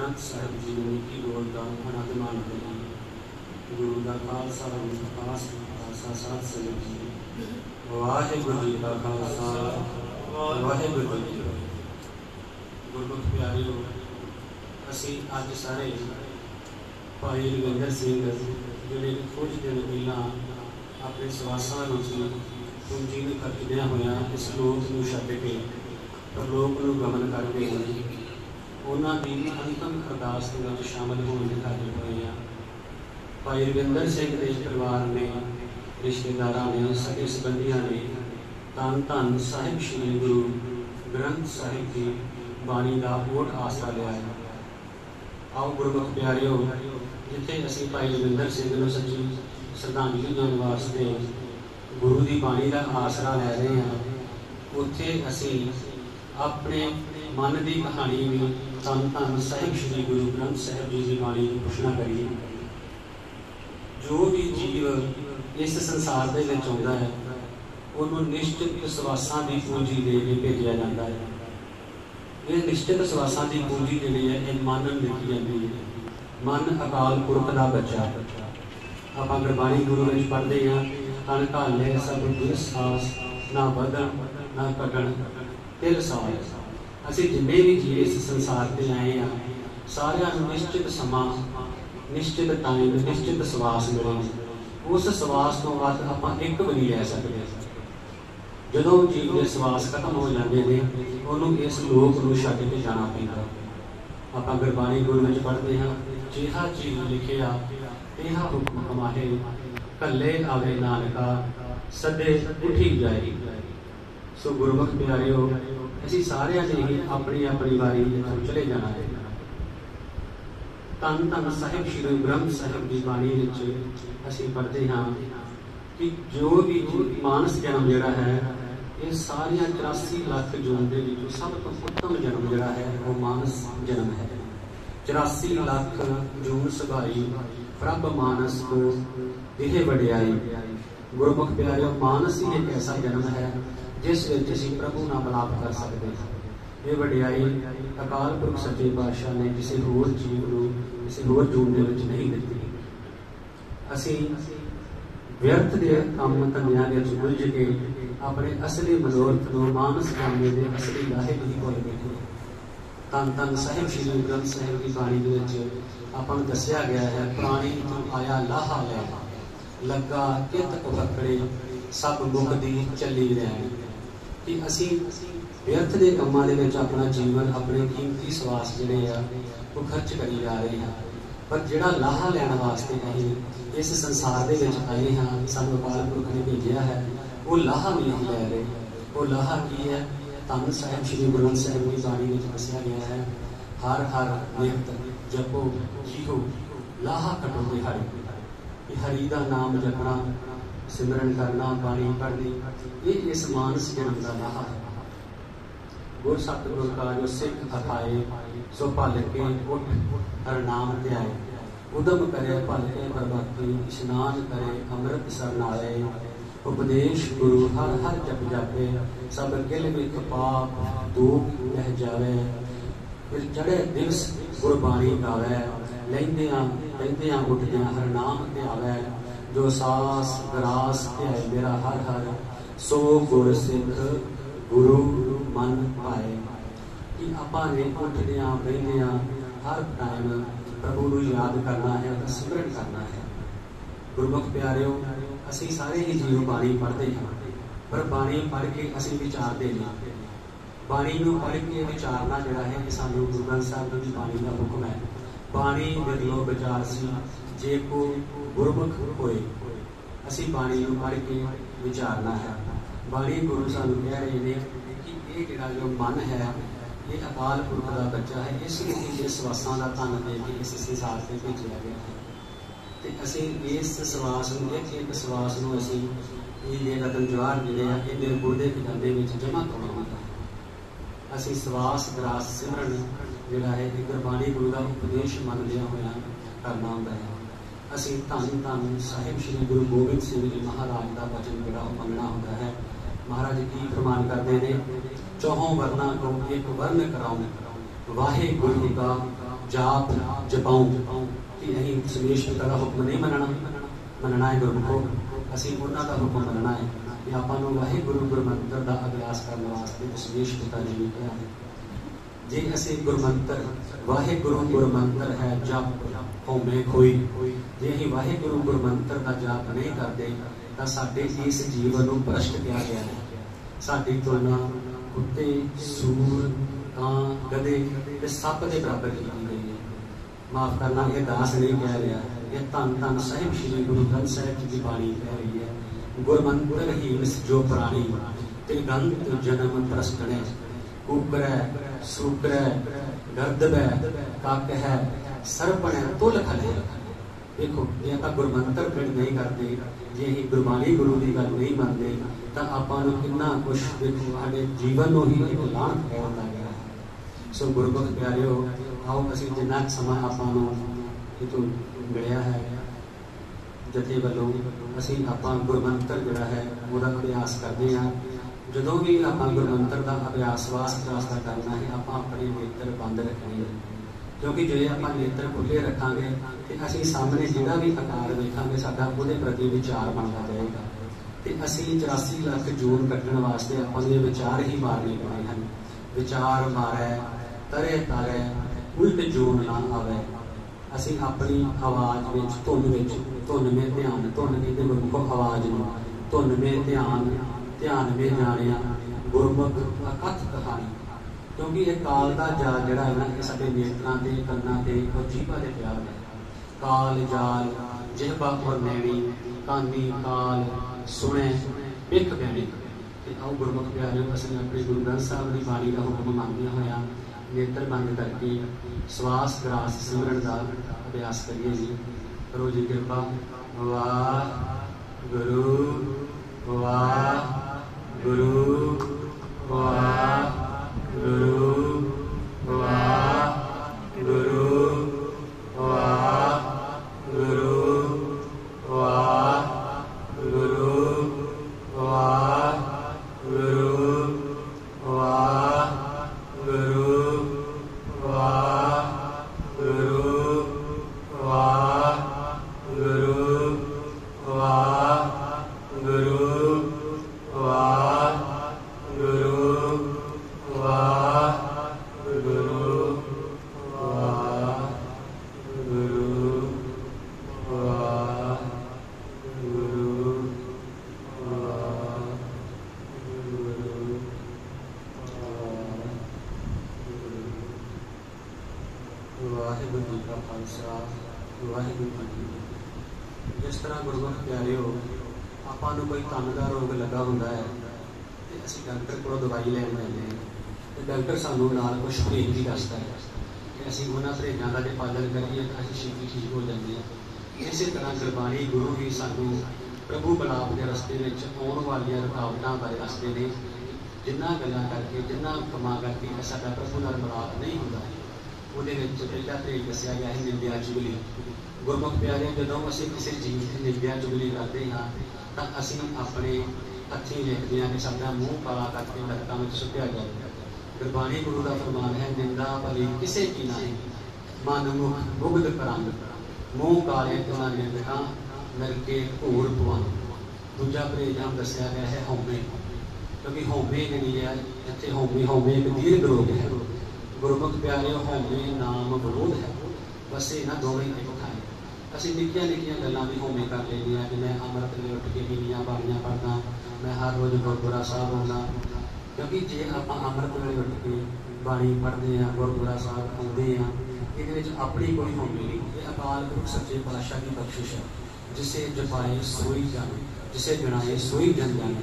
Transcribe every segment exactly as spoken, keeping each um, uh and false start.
ग्रंथ साहिब जी ने निकी बोल का आनंद मानते हैं। गुरु का खालसा खास खालसा साथ संगत जी वाहिगुरू जी का खालसा वाहिगुरू जी की फतेह। गुरमुख प्यारिओ, असी अज सारे भाई रविंदर सिंह जिहड़े कुछ दिन पहला अपने सवासां रूची पूंजी नूं खर्चदियां होइयां इस लोक नूं छड्ड के परलोक नूं गमन कर गए हैं, उन्हां दी अंतिम अरदास दे विच शामिल होण लई हाज़र होए हैं। भाई रविंदर सिंह के परिवार ने, रिश्तेदारां ने, सगे संबंधियां ने धन धन साहिब श्री गुरु ग्रंथ साहिब की बाणी का ओट आसरा लिया है। आओ गुरमुख प्यारिओ, जिथे असीं भाई रविंदर सिंह नूं सच्ची श्रद्धांजलि देण वास्ते गुरु की बाणी का आसरा लै रहे हैं, उत्थे असीं अपने मन की कहानी भी धन धन साहिब श्री गुरु ग्रंथ साहिब जी की बाणी की घोषणा करिए। जो भी जीव इस संसार के विच आउंदा है, उन्होंने निश्चित विश्वासां की पूंजी दे के भेजा जाता है। ये निश्चित विश्वासां की पूंजी जिहड़ी है ये मन नूं लिखी जाती है। मन अकाल पुरख का बच्चा। आपां गुरबाणी गुरु विच पढ़दे हां, तन घाले सब दुस्साहस ना बदन ना घटन तिल साहस। असीं जिन्ने भी जीव इस संसार से आए हैं, सारियां नूं निश्चित समा, निश्चित टाइम, निश्चित सवास मिले। उस सवास तो बाद आपां एक भी नहीं लै सकते। जदों जीव के सवास खत्म हो जाते हैं, उन्होंने इस लोक नूं छड्ड के जाना पैंदा। आपां गुरबाणी गुरु विच पढ़दे हां, जिहा चीज लिखिया तिहा हुक्म कमाहे, कल्ले आवे नानका सदे उठी जाए। सो गुरमुख प्यारिओ, असीं सारिआं ने ही अपनी अपनी वारी चले जाना है। धन धन साहिब श्री ग्रंथ साहिब की बाणी विच असीं पढ़दे हां कि जो भी मानस जन्म जिहड़ा है, ये सारिया चौरासी लाख जून के विचों सब तो उत्तम जन्म जिहड़ा है वो मानस जन्म है। चौरासी लाख जून सभाई प्रभ मानस को देह वडियाई। गुरमुख प्यारिओ, मानस ही एक ऐसा जन्म है जिस विच असीं प्रभु नाल मिलाप कर सकते हैं। ये वडियाई अकाल पुरख सच्चे पातशाह ने किसी होर जीव नूं किसी होर जून दे विच नहीं दित्ती। असीं व्यर्थ के काम धंधियां दे विच उलझ के अपने असली मनोरथ नूं मानस जाने के असली लाहे नहीं भुल बैठे। धन धन साहिब श्री ग्रंथ साहिब की बाणी दे विच आपां नूं दस्सिया गया है, प्राणी तों आया लाहा लै लगा कित फकड़े सब मुकदी चली रैण। कि असीं व्यर्थ के कामां दे विच अपना जीवन, अपने कीमती सवास जिहड़े आ वो खर्च करी जा रहे हैं, पर जिहड़ा लाहा लैण वास्ते असीं इस संसार दे विच आए हाँ, सानूं अकाल पुरख ने भेजिया है, वो लाहा भी नहीं लै रहे। वो लाहा की है? धन साहिब श्री गुरु ग्रंथ साहिब की बाणी में दस्सिया गया है, हर हर नित जपो जीहो लाहा कटो दिहाड़ी। कि हरि का नाम जपना, सिमरन करना, बाणी पढ़नी, ये इस मानस जन्म का लाहा है। गुर सतगुर का जो सिख अखाए सो भल के उठ हर नाम ध्याए। उदम करे भल के बरबादी, इशनान करे अमृत सरनाए। उपदेश गुरु हर हर जप जापे, सब किल विख पाप दूख लह जावे। फिर चढ़े दिवस गुरबाणी गावे, लैंदियां लैंदियां उठदियां हर नाम ध्यावे। जो सास ग्रास ध्याए मेरा हर हर, सो गुर सिख गुरु मन पाए। कि आपां ने उठदियां बहिंदियां हर टाइम प्रभु नूं याद करना है, सिमरन करना है। गुरमुख प्यारिओ, असीं सारे ही जीव बाणी पढ़ते हैं, पर बाणी पढ़ के असीं विचारते नहीं। बाणी नूं पढ़ के विचारना जिहड़ा है कि सानूं गुरु ग्रंथ साहिब की बाणी का हुक्म है। बाणी दिलों विचार सी जे को गुरमुख होए। असीं बाणी नूं पढ़ के विचारना है। बाणी गुरु सानूं कह रहे हैं कि ये जिहड़ा जो मन है ये अकाल पुरख का बच्चा है, इसलिए इस सवासां का धन दे के इस संसार से भेजा गया है। तो असीं इस सवास नूं एक एक सवास नूं असीं ये रतन जवाहर जिहड़े आ ये निर्गुण दे खजाने विच जमा करना होंदा है। असीं सवास ग्रास सिमरन जिहड़ा है ये गुरबाणी गुरु का उपदेश मनदियां होइयां करना होंदा है। असीं धन धन साहिब श्री गुरु गोबिंद सिंह जी महाराज का वचन जिहड़ा वो मंगना होंदा है। महाराज की फरमान करते हैं, चौहों वर्णा को एक वर्ण कराऊं, वाहे गुरु का जाप जपाऊं कि असीं समेश पिता का हुक्म नहीं मनना मनना है गुरमुखो असीं उन्हां दा हुक्म मनना है कि आपां नूं वाहिगुरू गुरमंत्र दा अभ्यास करने वास्ते समेश पिता जी ने कहा है जे असीं गुरमंत्र वाहिगुरू गुरमंत्र है जप होमे खोई जे असीं वाहिगुरू गुरमंत्र दा जाप नहीं करते तां साडे इस जीवन नूं भ्रष्ट किया गया है साडी तुलना कुत्ते सूर कां गधे ते सप दे बराबर की गई है माफ करना ये दास नहीं कह रहा ये धन धन साहिब श्री गुरु ग्रंथ साहिब जी की बाणी कह रही है गुरमंत्र ही जो प्राणी त्रिगंत जन्म प्रस्तने कुकरै सूकरै गर्दबै कक है सरपण तुल खले देखो जे आप गुरमंत्र पिंड नहीं करते जे असीं गुरबाणी गुरु की गल नहीं मनते तो आपां नूं कितना कुछ देखो साडे जीवन नूं ही एक लाहनत पाउण लग गया है सो गुरबख प्यारिओ आओ असीं जिन्ना समां आपां नूं इतों मिलिया है जथे वालों असीं आपां गुरमंत्र जिहड़ा है ਉਹਦਾ अभ्यास करते हैं ਜਦੋਂ भी आपां गुरमंत्र का अभ्यास वास्ता करना है आपां अपने नेत्र बंद रखने क्योंकि जे आपां नेत्र खुले रखांगे तो असीं सामने जिहड़ा भी आकार वेखांगे साडा ਉਹਦੇ प्रति विचार बनता जाएगा तो असीं चौरासी लाख जून कट्टण वास्ते आपां नूं विचार ही मारने पैणे हन विचार मारै तरे तारे उल्ट जून ना आवे असीं अपनी आवाज़ विच धुन विच धुन में ध्यान धुन कहते गुरमुखो आवाज़ नूं धुन में ध्यान ध्यान में जानिया गुरमुख अकथ कहानी क्योंकि ये काल का जाल जिहड़ा है ना ये साडे नेत्रां ते कन्नां ते और जीभा ते पिया है काल जाल जिहबा और नैणी कानी काल सुने बिख बैणी ते आओ गुरमुख प्यारे असीं अपने गुरु ग्रंथ साहिब की बाणी का हुक्म मंगदे होया नेत्र बंद करके सवास ग्रास सिमरन का अभ्यास करिए जी करो जी कृपा वाह गुरु वाह गुरु वाह गुरु वाह गुरु वाह गुरु वाह गुरु वाह गुरु वाह गुरु वाह गुरु वाह गुरु वाह गुरु वाह गुरु वाह गुरु वाह गुरु वाह गुरु वाह गुरु वाहिगुरू जी का खालसा वाहिगुरू जी की फतेह। जिस तरह गुरमुख प्यारिओ आपां नूं कोई तन का रोग लगा हुंदा है ते असीं डॉक्टर कोलों दवाई लैण जांदे हां ते डॉक्टर सानूं नाल कुछ परहेज भी दसदा है कि असीं उन्हां परहेजां दा जे पालन करिए तां असीं छेती ठीक हो जांदे हां। इसे तरह गुरबाणी गुरु भी सानूं प्रभु बलाप के रस्ते में आउण वालियां रुकावटां बारे दसदे ने जिन्हां गल्लां करके जिन्हां कमां करके साडा प्रभु नाल मिलाप नहीं हुंदा ਉਹਦੇ ਵਿੱਚ ਪਹਿਲਾ ਪਰਹੇਜ ਦੱਸਿਆ ਗਿਆ ਹੈ ਨਿੰਦਿਆ ਚੁਗਲੀ। ਗੁਰਮੁਖ ਪਿਆਰੇ ਜਦੋਂ ਅਸੀਂ ਕਿਸੇ ਜੀਵ ਦੀ ਨਿੰਦਿਆ ਚੁਗਲੀ ਕਰਦੇ ਹਾਂ ਤਾਂ ਅਸੀਂ ਆਪਣੇ ਹੱਥੀਂ ਲਿਖਦੇ ਹਾਂ ਕਿ ਸਾਡਾ ਮੂੰਹ ਕਾਲਾ ਕਰਕੇ ਨਰਕਾਂ ਵਿੱਚ ਸੁੱਟਿਆ ਜਾਵੇ। ਗੁਰਬਾਣੀ ਗੁਰੂ ਦਾ ਫਰਮਾਨ ਹੈ ਨਿੰਦਾ ਭਲੀ ਕਿਸੇ ਕੀ ਨਹੀਂ ਮਨ ਮੁਖ ਮੁਗਧ ਕਰੰਗ ਮੂੰਹ ਕਾਲੇ ਤੋਂ ਨਿੰਦਕਾਂ ਨਰਕੇ ਘੂਰ ਪਵਨ। ਦੂਜਾ ਪਰਹੇਜ ਹਮ ਦੱਸਿਆ ਗਿਆ ਹੈ ਹਉਮੈ ਕਿਉਂਕਿ ਹਉਮੈ ਜਿਹੜੀ ਹੈ ਇੱਥੇ ਹਉਮੈ ਹਉਮੈ ਇੱਕ ਦੀਰਘ ਰੋਗ ਹੈ। गुरमुख प्यारे होमे नाम विरोध है बस इन्होंने दोवें एक खाए असीं निक्कियां निक्कियां गल्लां भी होमे कर लेंदे हां कि मैं अमृत वेले उठ के पीनियां बाणियां पढ़दा मैं हर रोज़ गुरुद्वारा साहब आउंदा क्योंकि जे आपां अमृत वेले उठ के बाणी पढ़दे हां गुरुद्वारा साहब आउंदे हां इहदे विच अपनी कोई होमे नहीं ये अकाल पुरख सच्चे पातशाह की बख्शिश है जिसे जपाए सोई जन जिसे गिनाए सोई जन जाने।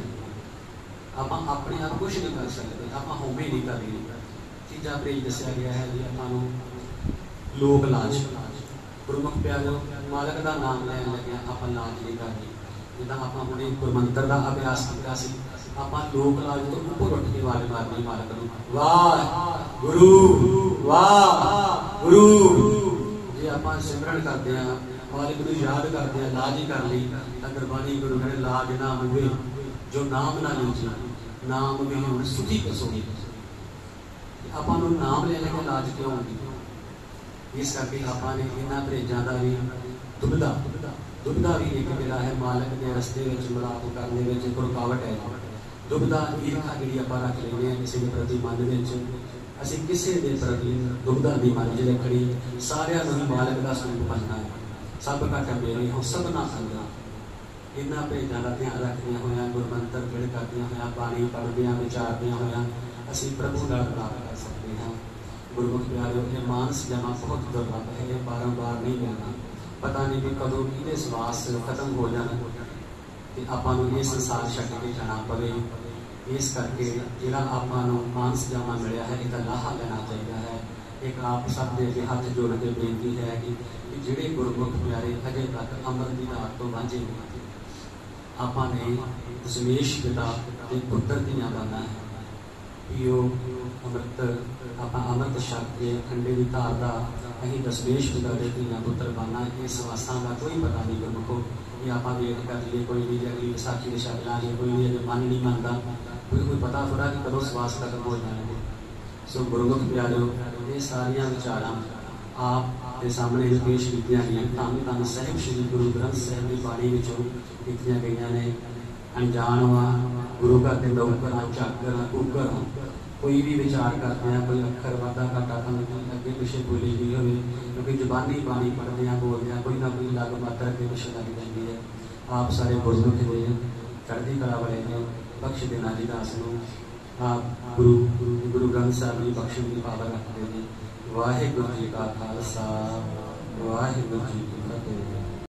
आपां अपने आप कुछ नहीं कर सकते आपां होमे नहीं कर रहे। तीजा परहेज दस्या गया है जी आपां लोक लाज। गुरमुख प्यारो मालक का नाम लैन लग्या आपां लाज नहीं करनी जिद्दां आपां हुणे गुरमंत्र का अभ्यास कीता सी आपां लोक लाज तो ऊपर उठ के आवाज़ मारनी मालक नूं वाह गुरु वाह गुरु। जे आपां सिमरन करते हैं वाहिगुरू याद करते हैं लाज ही कर ली तां गुरबाणी गुरु कहने लाज ना मंगे जो नाम ना लीजे नाम भी हुण सुखी कसोगी। आपां नूं नाम ले लेके लाज क्यों होगी इस करके आपाने इन्हां परहेजां दा भी दुबदा दुबदा भी एक जिहड़ा है मालक के रस्ते में मिलाप करने में एक रुकावट है। दुबदा ईर्खा जी आप रख लेंगे किसी के प्रति मन में असी किसी के प्रति दुबदा की मन च रखनी सारिया ही मालक का स्वरूप बनना है। सब घट मेरे हो सब ना संगा इन्होंने परहेजां का ध्यान रखदियां होइयां गुरमंत्र पढ़ करदियां होइयां बाणी पढ़दियां विचारदियां होइयां असी प्रभु नाल प्राप्त कर सकते हैं। गुरमुख प्यारे ये मानस जमा बहुत दुर्लभ है, ये बारंबार नहीं मिलना। पता नहीं भी कदों किहदे सवास खत्म हो जाना तो आपां नूं ये संसार छड्ड के जाना पवे। इस करके जिहड़ा आपां नूं मानस जमा मिलिया है इसका लाहा लेना चाहिए है। एक आप सब दे अगे हथ जोड़ के बेनती है कि जिहड़े गुरमुख प्यारे अजे तक अमृत दी दात तो वांझे ने आपां ने दशमेश पिता के पुत्र धीआं बनना है। पियो अमृत आपां अमृत छक के खंडे की धार का अं दशमेश पिता के धीआं पुत्र बनना। ये सवासां का कोई पता नहीं गुरमुखो, ये आप वेट कर लिए कोई नहीं अगली विसाखी के छक लाँगे कोई नहीं अगर मन नहीं मनता कोई कोई पता थोड़ा कि कदों सवास खत्म हो जाएंगे। सो गुरमुख प्यारो ये सारिया विचारां आप के सामने जो पेश की गई धन धन साहिब श्री गुरु ग्रंथ साहिब की बाणी विचों लिखियां गई ने। अनजान वा गुरु घर के डौकर झाकर कुकर कोई भी विचार करते हैं कोई अखर वाधा घाटा थोड़ा अगे पिछे बोली गई हो क्योंकि जबानी बाणी पढ़ते हैं बोलते हैं कोई ना कोई लग मात्रा अगे पिछे लग जाती है। आप सारे गुरमुख ने चढ़ती कला वाले ने बख्श देना जी दास नूं आप गुरु गुरु ग्रंथ साहिब की बख्शन की पावर रखते हैं। वाहिगुरू जी का खालसा वाहिगुरू जी की फतेह।